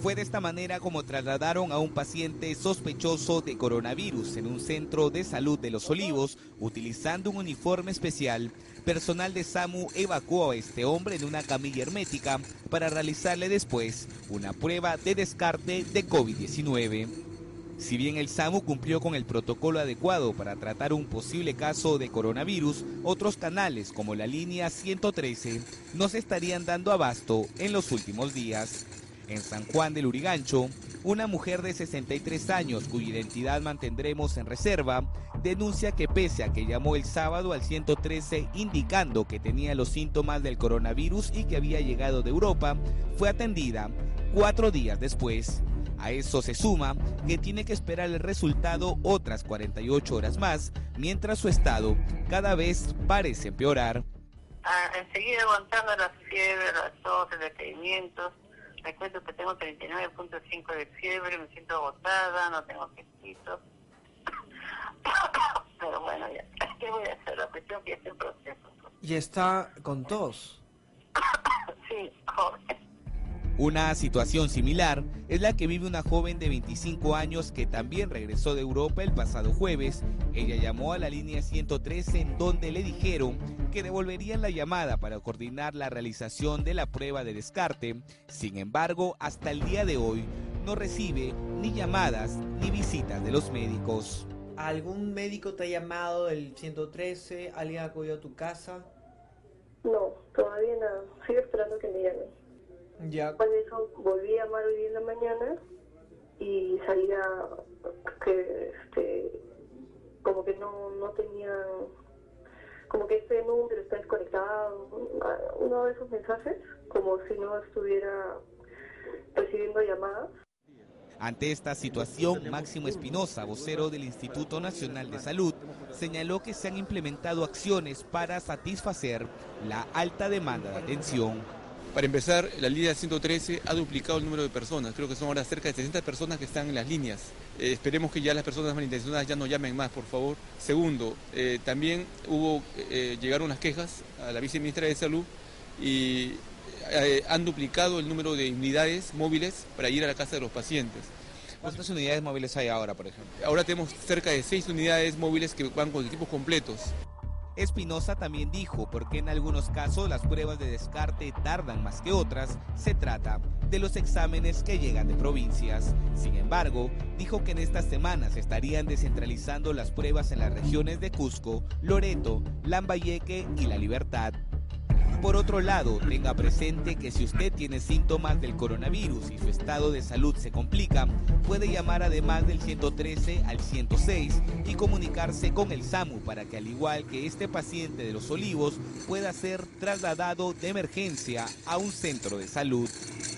Fue de esta manera como trasladaron a un paciente sospechoso de coronavirus en un centro de salud de Los Olivos, utilizando un uniforme especial. Personal de SAMU evacuó a este hombre en una camilla hermética para realizarle después una prueba de descarte de COVID-19. Si bien el SAMU cumplió con el protocolo adecuado para tratar un posible caso de coronavirus, otros canales como la línea 113 no se estarían dando abasto en los últimos días. En San Juan del Lurigancho, una mujer de 63 años, cuya identidad mantendremos en reserva, denuncia que pese a que llamó el sábado al 113 indicando que tenía los síntomas del coronavirus y que había llegado de Europa, fue atendida 4 días después. A eso se suma que tiene que esperar el resultado otras 48 horas más, mientras su estado cada vez parece empeorar. Enseguida aguantando la fiebre, la tos, el decaimiento. Me cuento que tengo 39.5 de fiebre, me siento agotada, no tengo apetito. Pero bueno, ya, ¿qué voy a hacer? La cuestión que es el proceso. ¿Y está con tos? Sí, joven. Una situación similar es la que vive una joven de 25 años que también regresó de Europa el pasado jueves. Ella llamó a la línea 113 en donde le dijeron que devolverían la llamada para coordinar la realización de la prueba de descarte. Sin embargo, hasta el día de hoy no recibe ni llamadas ni visitas de los médicos. ¿Algún médico te ha llamado del 113? ¿Alguien ha acudido a tu casa? No, todavía nada. Sigo esperando que me llamen. Ya. Después de eso volví a llamar hoy día en la mañana y salía que como que no tenía, como que este número está desconectado, uno de esos mensajes, como si no estuviera recibiendo llamadas. Ante esta situación, Máximo Espinosa, vocero del Instituto Nacional de Salud, señaló que se han implementado acciones para satisfacer la alta demanda de atención. Para empezar, la línea 113 ha duplicado el número de personas. Creo que son ahora cerca de 60 personas que están en las líneas. Esperemos que ya las personas malintencionadas ya no llamen más, por favor. Segundo, también llegaron las quejas a la viceministra de Salud y han duplicado el número de unidades móviles para ir a la casa de los pacientes. ¿Cuántas unidades móviles hay ahora, por ejemplo? Ahora tenemos cerca de 6 unidades móviles que van con equipos completos. Espinosa también dijo porque en algunos casos las pruebas de descarte tardan más que otras, se trata de los exámenes que llegan de provincias. Sin embargo, dijo que en estas semanas estarían descentralizando las pruebas en las regiones de Cusco, Loreto, Lambayeque y La Libertad. Por otro lado, tenga presente que si usted tiene síntomas del coronavirus y su estado de salud se complica, puede llamar además del 113 al 106 y comunicarse con el SAMU para que, al igual que este paciente de Los Olivos, pueda ser trasladado de emergencia a un centro de salud.